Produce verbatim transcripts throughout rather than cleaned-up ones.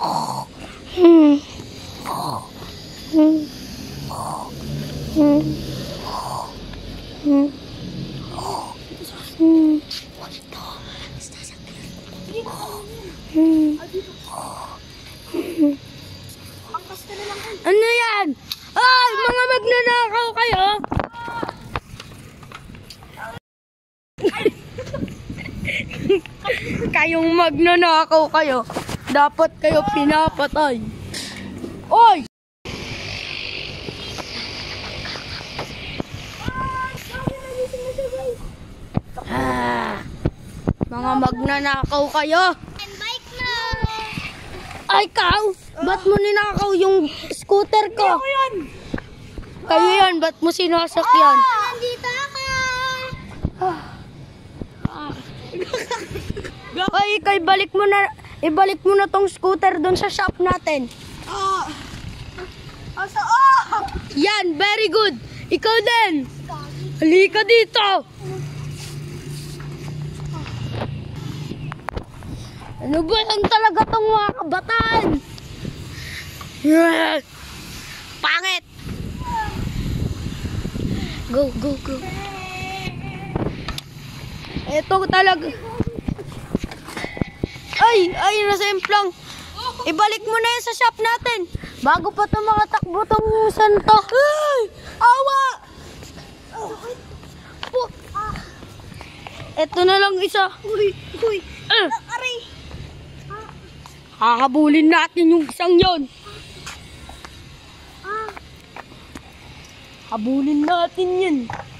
Hmm. Hmm. Hmm. Hmm. Hmm. Hmm. Ano yan? Ay, mga magnanakaw kayo! Kayong magnanakaw kayo, dapat kayo pinapatay. Oy! Ah, mga magnanakaw kayo. Ay, ikaw, ba't mo ninakaw yung scooter ko? Kayo yan. Kayo yan, ba't mo sinasakyan? Oh, nandito ako. Ay, ikaw, ibalik mo na, ibalik mo na tong scooter doon sa shop natin. Oh. Oh, so, oh. Yan, very good. Ikaw din. Halika dito. Ano ba yan talaga tong mga kabataan? Pangit. Go, go, go. Ito talaga. Ay, ay, nasa implang. Ibalik mo na yan sa shop natin. Bago pa ito makatakbo tong santo. Ay, awa. Ito na lang isa. Uy, uy. Uh. Aray. Hahabulin natin yung isang yon. Ah. Habulin natin yun.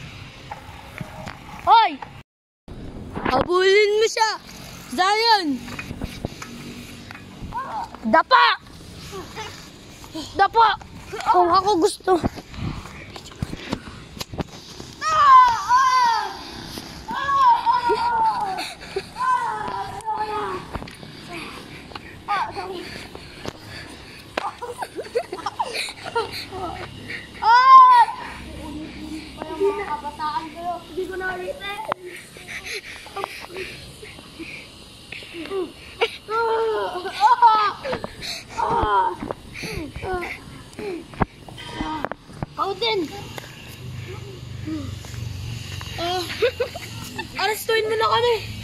Hoy! Habulin mo siya! Zion! Dapa! Dapa! Kung ako gusto. Hindi ko na-reset. Kau din. Arestuin mo na kami.